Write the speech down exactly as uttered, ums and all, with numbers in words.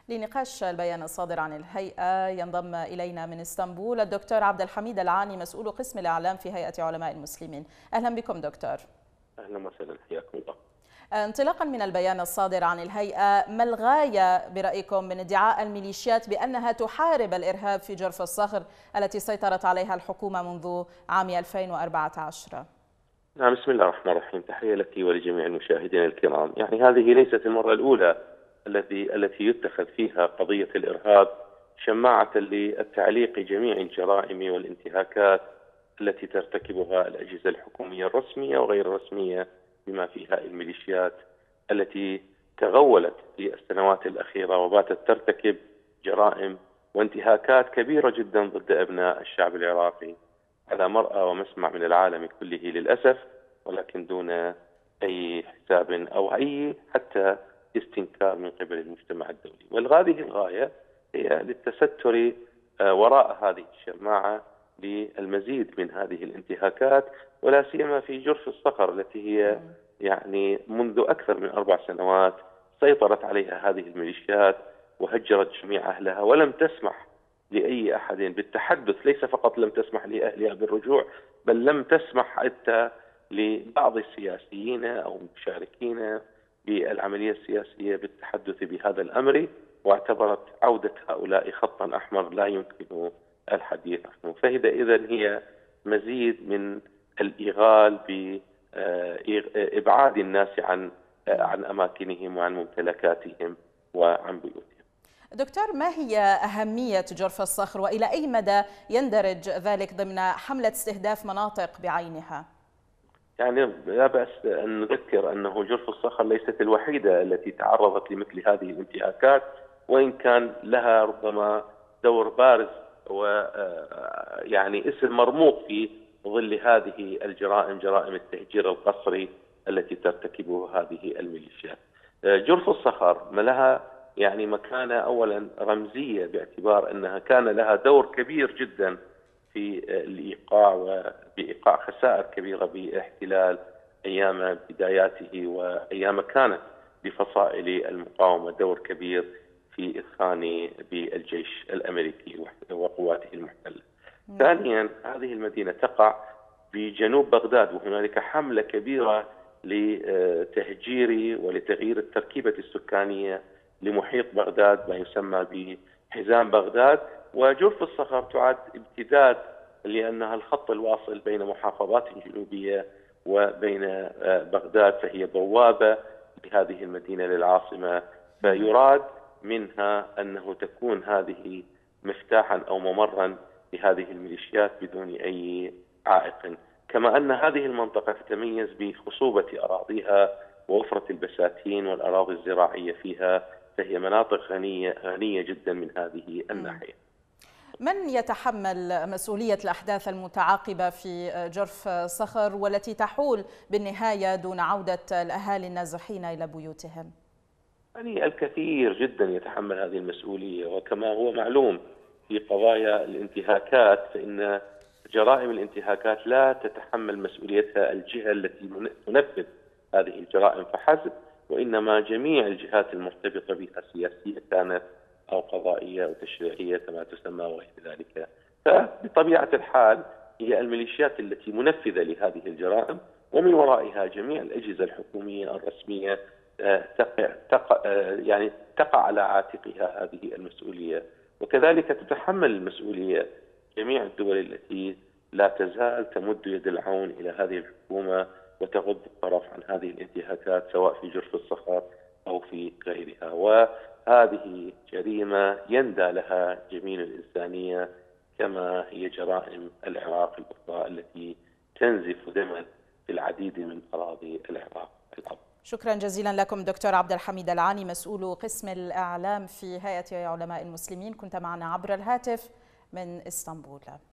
لنقاش البيان الصادر عن الهيئة ينضم إلينا من اسطنبول الدكتور عبد الحميد العاني مسؤول قسم الإعلام في هيئة علماء المسلمين. أهلا بكم دكتور. أهلا وسهلا، حياكم الله. انطلاقا من البيان الصادر عن الهيئة، ما الغاية برأيكم من ادعاء الميليشيات بأنها تحارب الإرهاب في جرف الصخر التي سيطرت عليها الحكومة منذ عام ألفين وأربعة عشر؟ نعم، بسم الله الرحمن الرحيم. تحية لك ولجميع المشاهدين الكرام. يعني هذه ليست المرة الأولى التي التي يتخذ فيها قضية الإرهاب شماعة للتعليق جميع الجرائم والانتهاكات التي ترتكبها الأجهزة الحكومية الرسمية وغير الرسمية بما فيها الميليشيات التي تغولت في السنوات الأخيرة وباتت ترتكب جرائم وانتهاكات كبيرة جدا ضد أبناء الشعب العراقي على مرأى ومسمع من العالم كله للأسف، ولكن دون أي حساب أو أي حتى استنكار من قبل المجتمع الدولي. وهذه الغاية هي للتستر وراء هذه الشماعة للمزيد من هذه الانتهاكات، ولا سيما في جرف الصخر التي هي يعني منذ أكثر من أربع سنوات سيطرت عليها هذه الميليشيات وهجرت جميع أهلها، ولم تسمح لأي أحد بالتحدث. ليس فقط لم تسمح لأهلها بالرجوع، بل لم تسمح حتى لبعض السياسيين أو المشاركين بالعملية السياسية بالتحدث بهذا الأمر، واعتبرت عودة هؤلاء خطا أحمر لا يمكن الحديث عنه. فإذا إذن هي مزيد من الإغال بإبعاد الناس عن عن أماكنهم وعن ممتلكاتهم وعن بيوتهم. دكتور، ما هي أهمية جرف الصخر وإلى أي مدى يندرج ذلك ضمن حملة استهداف مناطق بعينها؟ يعني لا بأس أن نذكر أنه جرف الصخر ليست الوحيدة التي تعرضت لمثل هذه الانتهاكات، وإن كان لها ربما دور بارز ويعني اسم مرموق في ظل هذه الجرائم، جرائم التهجير القسري التي ترتكبها هذه الميليشيات. جرف الصخر ما لها يعني مكانة أولا رمزية، باعتبار أنها كان لها دور كبير جدا في الإيقاع وبإيقاع خسائر كبيرة باحتلال أيام بداياته، وأيام كانت بفصائل المقاومة دور كبير في إثخان بالجيش الأمريكي وقواته المحتلة. ثانيا، هذه المدينة تقع بجنوب بغداد، وهنالك حملة كبيرة لتهجير ولتغيير التركيبة السكانية لمحيط بغداد، ما يسمى بحزام بغداد. وجرف الصخر تعد امتداد لأنها الخط الواصل بين محافظات جنوبية وبين بغداد، فهي بوابة لهذه المدينة للعاصمة، فيراد منها أنه تكون هذه مفتاحا أو ممرا لهذه الميليشيات بدون أي عائق. كما أن هذه المنطقة تتميز بخصوبة أراضيها ووفرة البساتين والأراضي الزراعية فيها، فهي مناطق غنية غنية جدا من هذه الناحية. من يتحمل مسؤولية الأحداث المتعاقبة في جرف صخر والتي تحول بالنهاية دون عودة الأهالي النازحين إلى بيوتهم؟ يعني الكثير جدا يتحمل هذه المسؤولية، وكما هو معلوم في قضايا الانتهاكات فإن جرائم الانتهاكات لا تتحمل مسؤوليتها الجهة التي تنفذ هذه الجرائم فحسب، وإنما جميع الجهات المرتبطة بها، سياسية كانت أو قضائية أو تشريعية كما تسمى وغير ذلك. فبطبيعة الحال هي الميليشيات التي منفذة لهذه الجرائم، ومن ورائها جميع الأجهزة الحكومية الرسمية تقع, تقع يعني تقع على عاتقها هذه المسؤولية، وكذلك تتحمل المسؤولية جميع الدول التي لا تزال تمد يد العون إلى هذه الحكومة وتغض الطرف عن هذه الانتهاكات سواء في جرف الصخر أو في غيرها. وهذه جريمة يندى لها جميل الإنسانية، كما هي جرائم العراق الأخرى التي تنزف دما في العديد من أراضي العراق الأرض. شكرا جزيلا لكم دكتور عبد الحميد العاني مسؤول قسم الإعلام في هيئة علماء المسلمين، كنت معنا عبر الهاتف من اسطنبول.